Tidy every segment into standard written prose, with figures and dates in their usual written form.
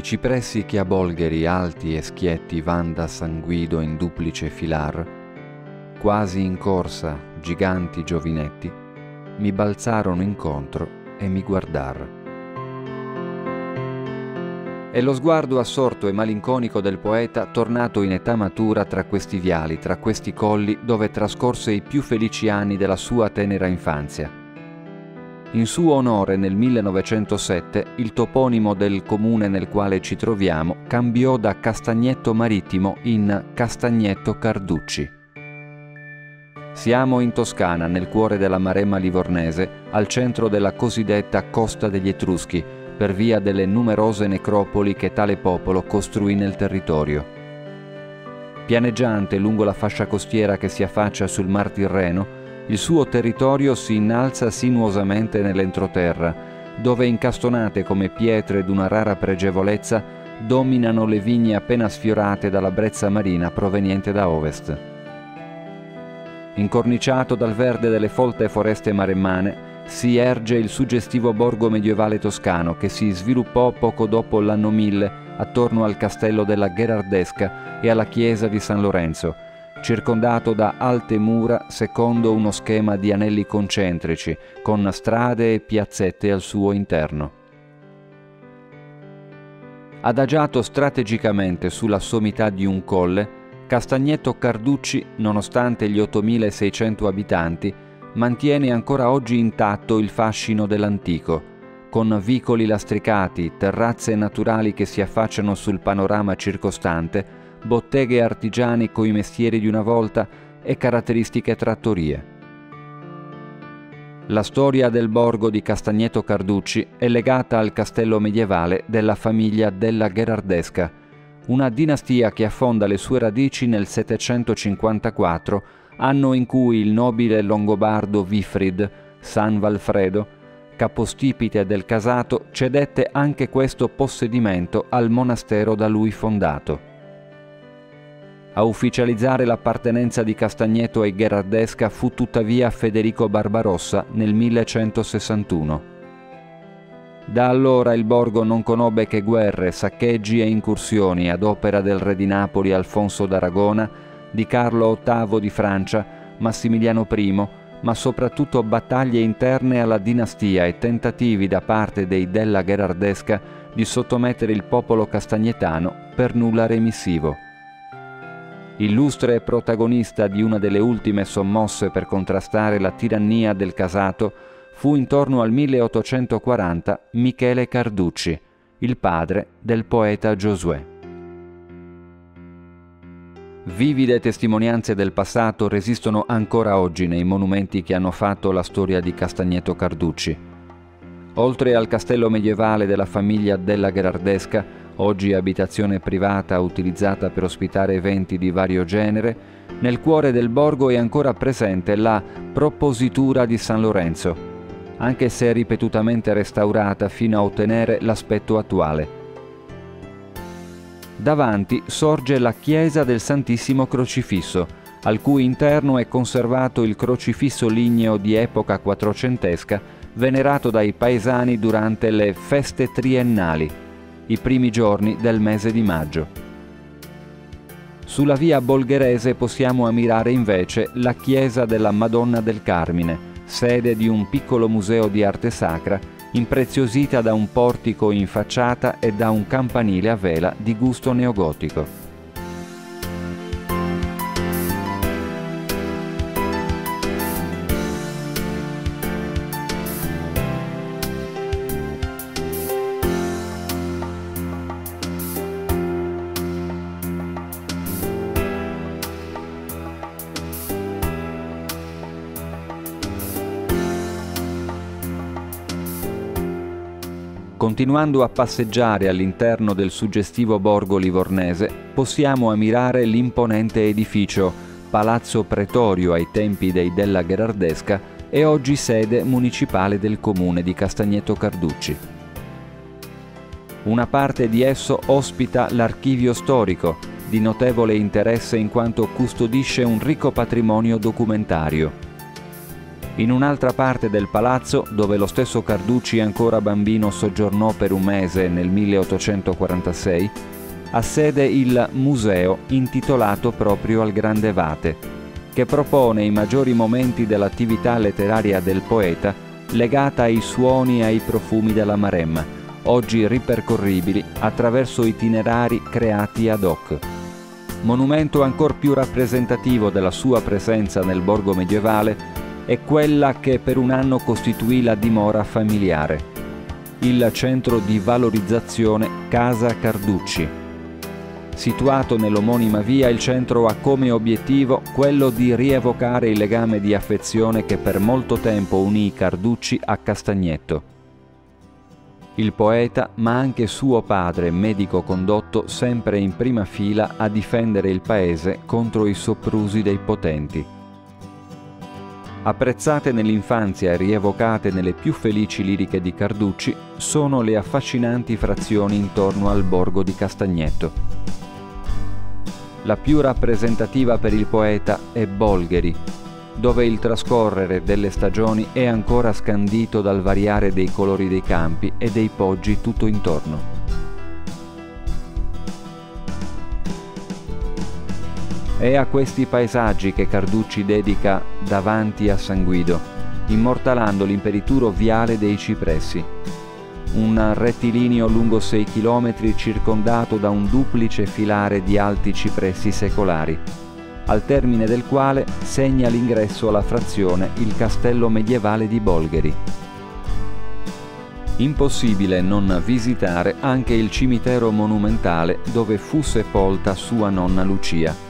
cipressi che a Bolgheri alti e schietti van da San Guido in duplice filar, quasi in corsa, giganti giovinetti, mi balzarono incontro e mi guardar. E lo sguardo assorto e malinconico del poeta, tornato in età matura tra questi viali, tra questi colli, dove trascorse i più felici anni della sua tenera infanzia. In suo onore nel 1907 il toponimo del comune nel quale ci troviamo cambiò da Castagnetto Marittimo in Castagnetto Carducci. Siamo in Toscana, nel cuore della Maremma livornese, al centro della cosiddetta Costa degli Etruschi, per via delle numerose necropoli che tale popolo costruì nel territorio. Pianeggiante lungo la fascia costiera che si affaccia sul Mar Tirreno, il suo territorio si innalza sinuosamente nell'entroterra, dove incastonate come pietre d'una rara pregevolezza dominano le vigne appena sfiorate dalla brezza marina proveniente da ovest. Incorniciato dal verde delle folte foreste maremmane, si erge il suggestivo borgo medievale toscano che si sviluppò poco dopo l'anno 1000 attorno al castello della Gherardesca e alla chiesa di San Lorenzo, circondato da alte mura secondo uno schema di anelli concentrici, con strade e piazzette al suo interno. Adagiato strategicamente sulla sommità di un colle, Castagnetto Carducci, nonostante gli 8.600 abitanti, mantiene ancora oggi intatto il fascino dell'antico, con vicoli lastricati, terrazze naturali che si affacciano sul panorama circostante, botteghe artigiane coi mestieri di una volta e caratteristiche trattorie. La storia del borgo di Castagnetto Carducci è legata al castello medievale della famiglia della Gherardesca, una dinastia che affonda le sue radici nel 754, anno in cui il nobile longobardo Wifrid, San Valfredo, capostipite del casato, cedette anche questo possedimento al monastero da lui fondato. A ufficializzare l'appartenenza di Castagnetto ai Gherardesca fu tuttavia Federico Barbarossa nel 1161. Da allora il borgo non conobbe che guerre, saccheggi e incursioni ad opera del re di Napoli Alfonso d'Aragona, di Carlo VIII di Francia, Massimiliano I, ma soprattutto battaglie interne alla dinastia e tentativi da parte dei della Gherardesca di sottomettere il popolo castagnettano per nulla remissivo. Illustre protagonista di una delle ultime sommosse per contrastare la tirannia del casato fu intorno al 1840 Michele Carducci, il padre del poeta Giosuè. Vivide testimonianze del passato resistono ancora oggi nei monumenti che hanno fatto la storia di Castagnetto Carducci. Oltre al castello medievale della famiglia della Gherardesca, oggi abitazione privata utilizzata per ospitare eventi di vario genere, nel cuore del borgo è ancora presente la propositura di San Lorenzo, anche se ripetutamente restaurata fino a ottenere l'aspetto attuale. Davanti sorge la chiesa del Santissimo Crocifisso, al cui interno è conservato il crocifisso ligneo di epoca quattrocentesca venerato dai paesani durante le feste triennali, i primi giorni del mese di maggio. Sulla via Bolgherese possiamo ammirare invece la chiesa della Madonna del Carmine, sede di un piccolo museo di arte sacra, impreziosita da un portico in facciata e da un campanile a vela di gusto neogotico. Continuando a passeggiare all'interno del suggestivo borgo livornese, possiamo ammirare l'imponente edificio, Palazzo Pretorio ai tempi dei della Gherardesca e oggi sede municipale del comune di Castagnetto Carducci. Una parte di esso ospita l'archivio storico, di notevole interesse in quanto custodisce un ricco patrimonio documentario. In un'altra parte del palazzo, dove lo stesso Carducci ancora bambino soggiornò per un mese nel 1846, ha sede il museo intitolato proprio al Grande Vate, che propone i maggiori momenti dell'attività letteraria del poeta legata ai suoni e ai profumi della Maremma, oggi ripercorribili attraverso itinerari creati ad hoc. Monumento ancor più rappresentativo della sua presenza nel borgo medievale è quella che per un anno costituì la dimora familiare, il centro di valorizzazione Casa Carducci. Situato nell'omonima via, il centro ha come obiettivo quello di rievocare il legame di affezione che per molto tempo unì Carducci a Castagneto. Il poeta, ma anche suo padre, medico condotto sempre in prima fila a difendere il paese contro i soprusi dei potenti. Apprezzate nell'infanzia e rievocate nelle più felici liriche di Carducci sono le affascinanti frazioni intorno al borgo di Castagneto. La più rappresentativa per il poeta è Bolgheri, dove il trascorrere delle stagioni è ancora scandito dal variare dei colori dei campi e dei poggi tutto intorno. È a questi paesaggi che Carducci dedica Davanti a San Guido, immortalando l'imperituro viale dei cipressi, un rettilineo lungo 6 chilometri circondato da un duplice filare di alti cipressi secolari, al termine del quale segna l'ingresso alla frazione il castello medievale di Bolgheri. Impossibile non visitare anche il cimitero monumentale dove fu sepolta sua nonna Lucia.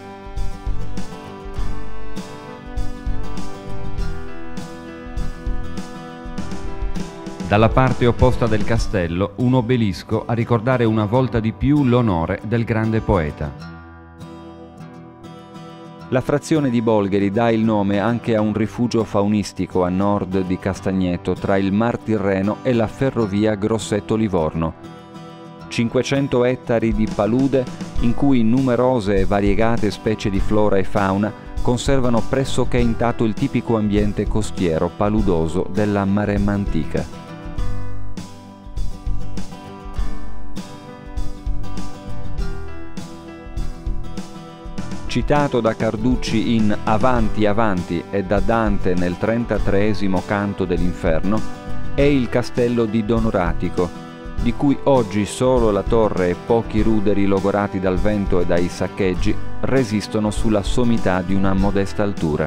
Dalla parte opposta del castello un obelisco a ricordare una volta di più l'onore del grande poeta. La frazione di Bolgheri dà il nome anche a un rifugio faunistico a nord di Castagneto tra il Mar Tirreno e la ferrovia Grosseto-Livorno. 500 ettari di palude in cui numerose e variegate specie di flora e fauna conservano pressoché intatto il tipico ambiente costiero paludoso della Maremma antica. Citato da Carducci in Avanti, avanti e da Dante nel 33esimo canto dell'Inferno, è il castello di Donoratico, di cui oggi solo la torre e pochi ruderi logorati dal vento e dai saccheggi resistono sulla sommità di una modesta altura.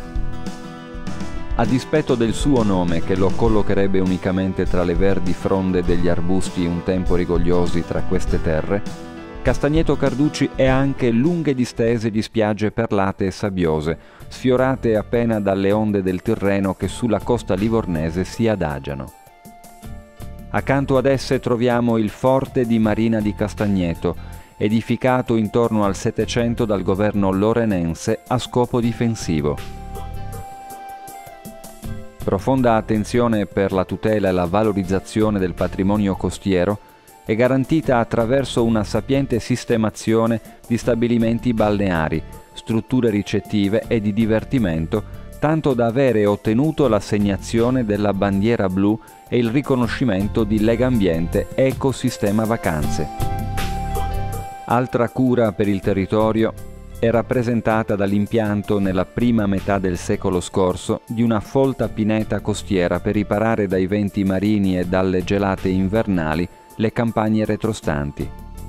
A dispetto del suo nome, che lo collocherebbe unicamente tra le verdi fronde degli arbusti un tempo rigogliosi tra queste terre, Castagneto Carducci è anche lunghe distese di spiagge perlate e sabbiose, sfiorate appena dalle onde del Tirreno che sulla costa livornese si adagiano. Accanto ad esse troviamo il forte di Marina di Castagneto, edificato intorno al Settecento dal governo lorenense a scopo difensivo. Profonda attenzione per la tutela e la valorizzazione del patrimonio costiero è garantita attraverso una sapiente sistemazione di stabilimenti balneari, strutture ricettive e di divertimento, tanto da avere ottenuto l'assegnazione della bandiera blu e il riconoscimento di Legambiente Ecosistema Vacanze. Altra cura per il territorio è rappresentata dall'impianto nella prima metà del secolo scorso di una folta pineta costiera per riparare dai venti marini e dalle gelate invernali le campagne retrostanti.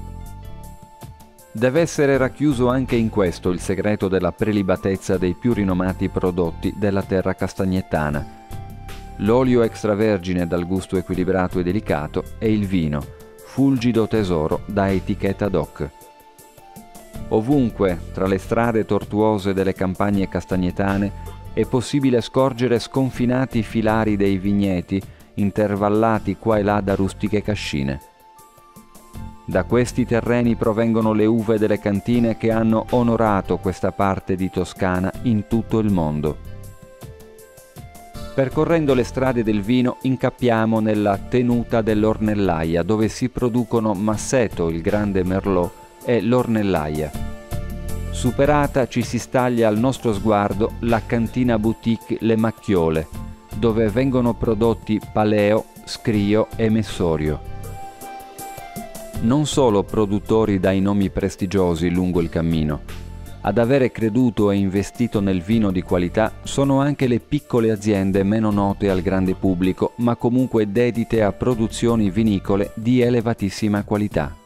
Deve essere racchiuso anche in questo il segreto della prelibatezza dei più rinomati prodotti della terra castagnettana: l'olio extravergine dal gusto equilibrato e delicato e il vino, fulgido tesoro da etichetta DOC. Ovunque, tra le strade tortuose delle campagne castagnetane, è possibile scorgere sconfinati filari dei vigneti, intervallati qua e là da rustiche cascine. Da questi terreni provengono le uve delle cantine che hanno onorato questa parte di Toscana in tutto il mondo. Percorrendo le strade del vino incappiamo nella tenuta dell'Ornellaia, dove si producono Masseto, il grande Merlot, e l'Ornellaia. Superata ci si staglia al nostro sguardo la cantina boutique Le Macchiole, dove vengono prodotti Paleo, Scrio e Messorio. Non solo produttori dai nomi prestigiosi lungo il cammino. Ad avere creduto e investito nel vino di qualità sono anche le piccole aziende meno note al grande pubblico, ma comunque dedite a produzioni vinicole di elevatissima qualità.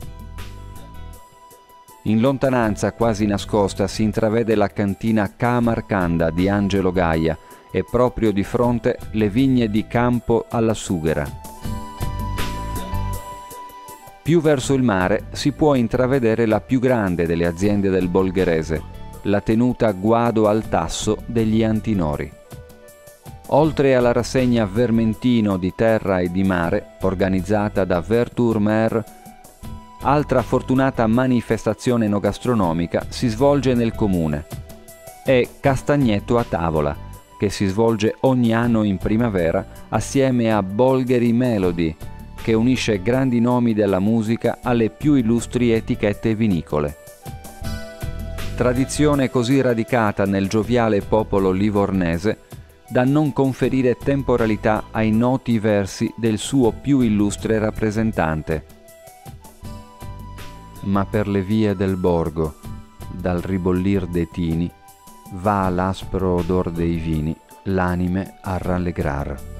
In lontananza, quasi nascosta, si intravede la cantina Ca' Marcanda di Angelo Gaia e proprio di fronte le vigne di Campo alla Sughera. Più verso il mare si può intravedere la più grande delle aziende del Bolgherese, la tenuta Guado al Tasso degli Antinori. Oltre alla rassegna Vermentino di terra e di mare, organizzata da Verturmer, altra fortunata manifestazione enogastronomica si svolge nel comune. È Castagneto a tavola, che si svolge ogni anno in primavera assieme a Bolgheri Melody, che unisce grandi nomi della musica alle più illustri etichette vinicole. Tradizione così radicata nel gioviale popolo livornese da non conferire temporalità ai noti versi del suo più illustre rappresentante. Ma per le vie del borgo, dal ribollir dei tini, va l'aspro odor dei vini l'anime a rallegrar.